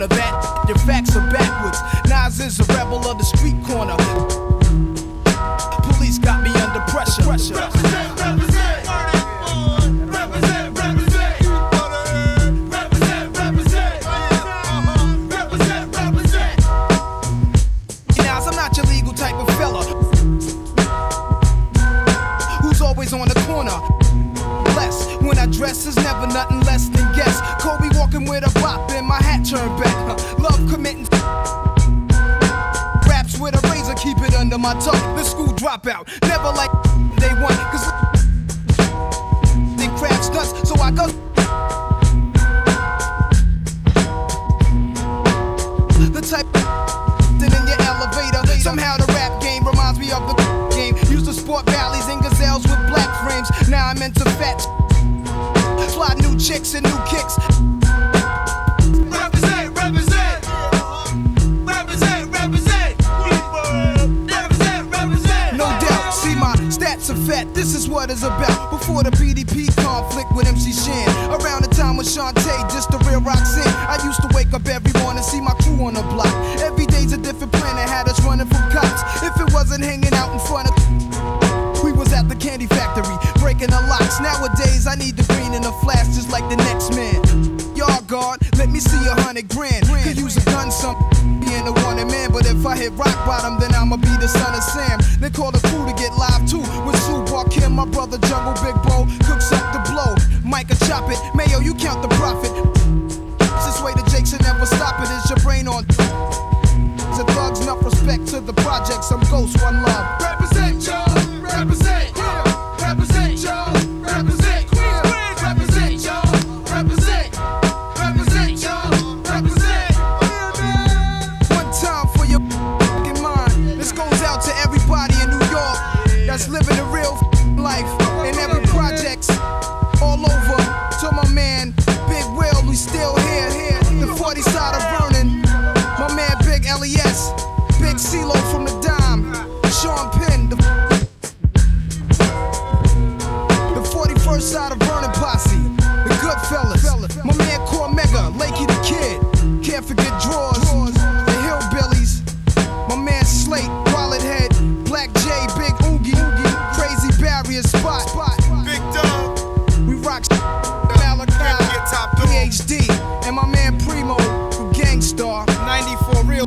corner. That your facts are backwards. Nas is a rebel of the street corner. Police got me under pressure. Represent, represent. Represent, represent. Represent, represent. Represent, represent. Nas, I'm not your legal type of fella who's always on the corner. Less when I dress is never nothing less than guess. Kobe walking with a bop and my hat turned back. Love committing raps with a razor, keep it under my tongue. The school dropout, never like they want, cause they craft stunts, so I go. The type in your elevator. Somehow the rap game reminds me of the game. Used to sport valleys and gazelles with black frames. Now I'm into fat. Fly new chicks and new kicks. Represent, represent. Represent, represent. Represent, represent. No doubt, see my stats are fat. This is what it's about. Before the PDP conflict with MC Shan. Around the time with Shantae, just the real Roxanne. I used to wake up every morning, see my crew on the block. Every day's a different plan that had us running from cops. If it wasn't hanging out in front of, we was at the candy factory, breaking the locks. Nowadays, I need the green in the flash, just like the next man. Yard guard, let me see 100 grand. Could use a gun, some being a wanted man. But if I hit rock bottom, then I'ma be the son of Sam. They call the crew to get live too. With Sue Kim, my brother Jungle Big Bo, cooks up the blow. Micah chop it, Mayo, you count the profit. This way the Jake should never stop it. Is your brain on? To thugs, enough respect to the project. Some ghosts, one love. Represent, y'all. Represent. Represent, y'all. Represent. Represent, y'all. Represent. Represent, y'all. Represent. One time for your fucking mind. This goes out to everybody in New York that's living the real life in every projects all over. To my man Big Will, who's still here. The 40 side of Vernon. My man Big LES. Big CeeLo from the Dime. Sean Penn. The 41st side of Vernon Posse. The Goodfellas. My man Cormega. Lakey the Kid. Can't forget Drawers. The Hillbillies. My man Slate. Wallet Head. Black J. Big Oogie. Crazy Barrier Spot. Big Dub. We rock Malachi. PhD. And my man Primo. From Gangstar. 94 real.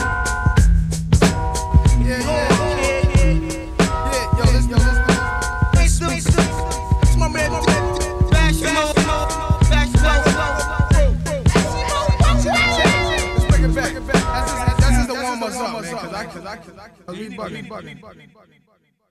Yeah, yo, listen. It's my man. Let's bring it back. That's just the warm us up, man. Cause we bugging.